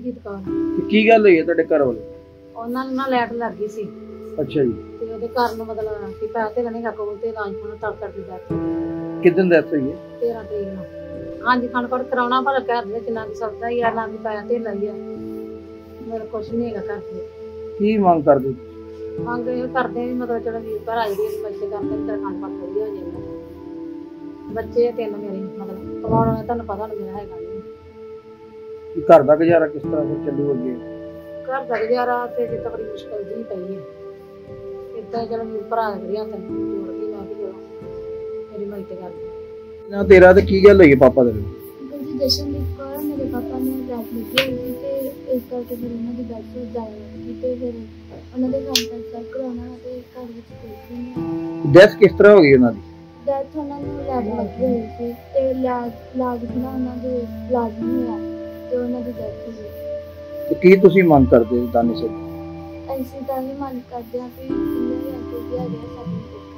ਕਮਲਜੀਤ ਕੌਰ। ਕੀ ਗੱਲ ਹੋਈ ਹੈ ਤੁਹਾਡੇ ਘਰ ਵਾਲੇ? ਉਹਨਾਂ ਨੂੰ ਨਾ ਲਾਈਟ ਲੱਗ ਗਈ ਸੀ। ਅੱਛਾ ਜੀ। ਤੇ ਉਹਦੇ ਘਰ ਨੂੰ ਮਤਲਬ ਕਿ ਪੈਸੇ ਤੇ ਨਹੀਂ ਕੋਲ ਤੇ ਰਾਜ ਨੂੰ ਤੜਕੜ ਦੀ ਡੈਥ ਹੋ ਗਈ। ਕਿਦਨ ਡੈਥ ਹੋਈ ਹੈ? 13 ਤਰੀਕ ਨੂੰ। ਹਾਂਜੀ ਖਣਕੜ ਕਰਾਉਣਾ ਪਰ ਘਰ ਦੇ ਵਿੱਚ ਨਾ ਦੀ ਸਬਜ਼ਾ ਹੀ ਆ ਨਾ ਦੀ ਪੈਸੇ ਤੇ ਲਈ ਆ। ਮੇਰਾ ਕੁਛ ਨਹੀਂ ਹੈਗਾ ਘਰ ਦੇ। ਕੀ ਮੰਗ ਕਰਦੇ? ਮੰਗ ਇਹ ਕਰਦੇ ਵੀ ਮਤਲਬ ਚਲੋ ਵੀਰ ਭਰਾ ਜਿਹੜੀ ਬੱਚੇ ਕਰਦੇ ਤੇਰਾ ਖਣਕੜ ਪੂਰੀ ਹੋ ਜਾਏਗਾ। ਬੱਚੇ ਤਿੰਨ ਮੇਰੇ ਮਤਲਬ ਕਮਾਉਣਾ ਤੁਹਾਨੂੰ ਪਤਾ ਨਹੀਂ ਮੇਰਾ ਹੈਗਾ ਨਹੀਂ। ਘਰ ਦਾ ਗੁਜ਼ਾਰਾ ਕਿਸ ਤਰ੍ਹਾਂ ਫਿਰ ਚੱਲੂ ਅੱਗੇ? ਘਰ ਦਾ ਗੁਜ਼ਾਰਾ ਤੇ ਜਿੱਦਾਂ ਬੜੀ ਮੁਸ਼ਕਲ ਜਿਹੀ ਪਈ ਹੈ। ਇਦਾਂ ਚਲੋ ਵੀਰ ਭਰਾ ਕਰੀਆਂ ਤੇ ਜੋੜਦੀ ਮੈਂ ਵੀ ਚਲੋ ਮੇਰੀ ਮਾਈ ਤੇ ਕਰਦੀ ਨਾ ਤੇਰਾ ਤੇ ਕੀ ਗੱਲ ਹੋਈ ਹੈ ਪਾਪਾ ਦੇ? ਜੀ ਜਸ਼ਨਦੀਪ ਕੌਰ ਮੇਰੇ ਪਾਪਾ ਨੇ ਡੈਥ ਲਿਖੀ ਹੋਈ ਸੀ ਤੇ ਇਸ ਕਰਕੇ ਫਿਰ ਉਹਨਾਂ ਦੀ ਡੈਥ ਹੋ ਜਾਏਗੀ ਤੇ ਫਿਰ ਉਹਨਾਂ ਦੇ ਘਰ ਦਾ ਚੈੱਕ ਕਰਾਉਣਾ ਤੇ ਘਰ ਵਿੱਚ ਕੋਈ ਨਹੀਂ। ਡੈਥ ਕਿਸ ਤਰ੍ਹਾਂ ਹੋ ਗਈ ਉਹਨਾਂ ਦੀ? ਡੈਥ ਉਹਨਾਂ ਨੂੰ ਲੈਟ ਲੱਗੀ ਹੋਈ ਸੀ ਤੇ ਇਲਾਜ ਬਿਨਾਂ ਉਹਨਾਂ ਦੇ ਇਲਾਜ ਨਹੀਂ ਹੋਇਆ ਤੇ ਉਹਨਾਂ ਦੀ ਡੈਥ ਹੋ ਗਈ। ਤੇ ਕੀ ਤੁਸੀਂ ਮੰਗ ਕਰਦੇ ਹੋ ਦਾਨੀ ਸੇ? ਅਸੀਂ ਤਾਂ ਇਹ ਮੰਗ ਕਰਦੇ ਹਾਂ ਕਿ ਜਿੰਨੇ ਵੀ ਅੱਗੇ ਆ ਗਿਆ ਸਾਡੇ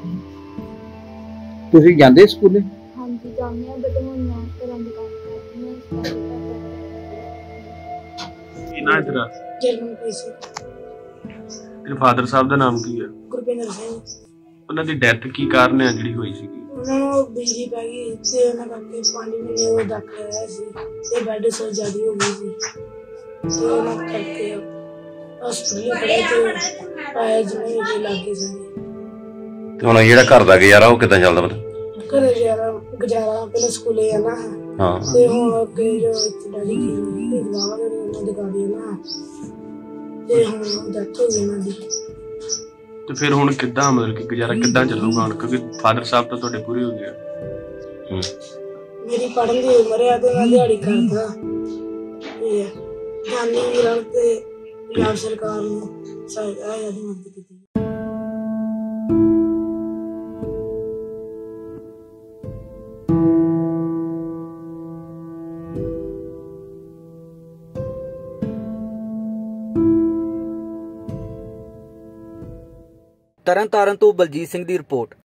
ਤੁਸੀਂ ਜਾਂਦੇ ਸਕੂਲੇ? ਹਾਂਜੀ ਜਾਂਦੇ ਹਾਂ ਬਟ ਹੁਣ ਮੈਂ ਘਰਾਂ ਦੇ ਕੰਮ ਕਰਦੀ ਹਾਂ। ਕੀ ਨਾਂ ਹੈ ਤੇਰਾ? ਜਰਮਨਪ੍ਰੀਤ ਸਿੰਘ। ਤੇਰੇ ਫਾਦਰ ਸਾਹਿਬ ਦਾ ਨਾਮ ਕੀ ਹੈ? ਗੁਰਪਿੰਦਰ ਸਿੰਘ। ਉਹਨਾਂ ਦੀ ਡੈਥ ਕੀ ਕਾਰਨ ਹੈ ਜਿਹੜੀ ਹੋਈ ਸੀ? ਉਹਨਾਂ ਨੂੰ ਬਿਜਲੀ ਪੈ ਗਈ ਤੇ ਉਹਨਾਂ ਕਰਕੇ 5 ਮਹੀਨੇ ਉਹ ਦਾਖਲ ਹੋਇਆ ਸੀ ਤੇ ਬੈੱਡ ਸੋ ਜ਼ਿਆਦਾ ਹੋ ਗਈ ਸੀ ਤੇ ਉਹਨਾਂ ਕਰਕੇ ਹਸਪਤਾਲ ਖੜੇ ਤੇ ਆਏ ਜਿਵੇਂ ਵੀ ਲੱਗੇ ਸੀ। ਤੇ ਹੁਣ ਜਿਹੜਾ ਘਰ ਦਾ ਗੁਜ਼ਾਰਾ ਉਹ ਕਿੱਦਾਂ ਚੱਲਦਾ ਮਤਲਬ? ਘਰੇ ਗੁਜ਼ਾਰਾ ਪਹਿਲਾਂ ਸਕੂਲੇ ਜਾਣਾ ਹਾਂ ਤੇ ਹੁਣ ਅੱਗੇ ਜੋ ਇੱਥੇ ਡੈਡੀ ਕੀ ਗਵਾਵਾ ਦੇ ਉਹਨਾਂ ਦੀ ਗਾੜੀ ਨਾ ਤੇ ਹੁਣ ਡੈਥ ਹੋ ਗਈ ਉਹਨਾਂ ਦੀ। ਤੇ ਫਿਰ ਹੁਣ ਕਿੱਦਾਂ ਮਤਲਬ ਕਿ ਗੁਜ਼ਾਰਾ ਕਿੱਦਾਂ ਚੱਲੂਗਾ ਹੁਣ ਕਿਉਂਕਿ ਫਾਦਰ ਸਾਹਿਬ ਤਾਂ ਤੁਹਾਡੇ ਪੂਰੇ ਹੋ ਗਏ। ਮੇਰੀ ਪੜ੍ਹਨ ਦੀ ਉਮਰ ਹੈ ਤੇ ਮੈਂ ਦਿਹਾੜੀ ਕਰਦਾ ਤੇ ਜਾਨੀ ਵੀਰਾਂ ਤੇ ਪੰਜਾਬ ਸਰਕਾਰ ਨੂੰ ਸਹਾਇਤਾ ਦੀ ਮਦਦ ਕੀਤੀ। ਤਰਨਤਾਰਨ ਤੋਂ ਬਲਜੀਤ ਸਿੰਘ ਦੀ ਰਿਪੋਰਟ।